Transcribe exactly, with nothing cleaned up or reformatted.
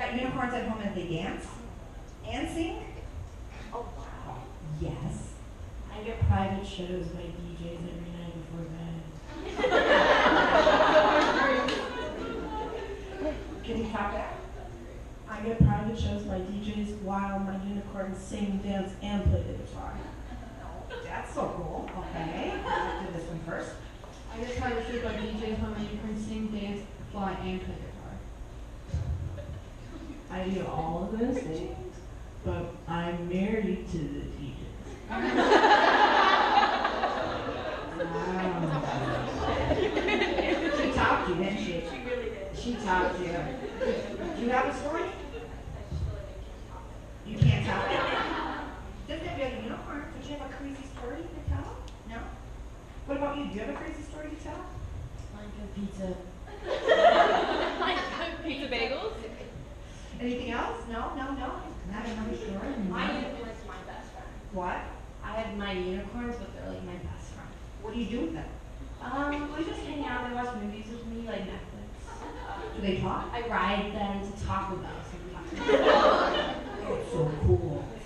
got unicorns at home and they dance and sing? Oh, wow. Yes. I get private shows by D Js every night before bed. Can you top that? I get private shows by D Js while my unicorns sing, dance, and play the guitar. That's so cool. Okay. Let's do this one first. I get private shows by D Js while my unicorns sing, dance, fly, and play guitar. I do all of those things, but I'm married to the D Js. Wow. She topped you, didn't she? She really did. She topped you. Do you have a story? I just feel like I can't top it. You can't tell it. Doesn't have to be a unicorn. Don't you have a crazy story to tell? No? What about you? Do you have a crazy story to tell? Like a pizza. Like pizza bagels? Anything else? No, no, no. Not another story. My unicorn's my best friend. What? I have my unicorns, but they're like my best friend. What do you do with them? Um, we just hang out, they watch movies with me, like Netflix. Do they talk? I ride them to Taco Bell sometimes. It's so cool.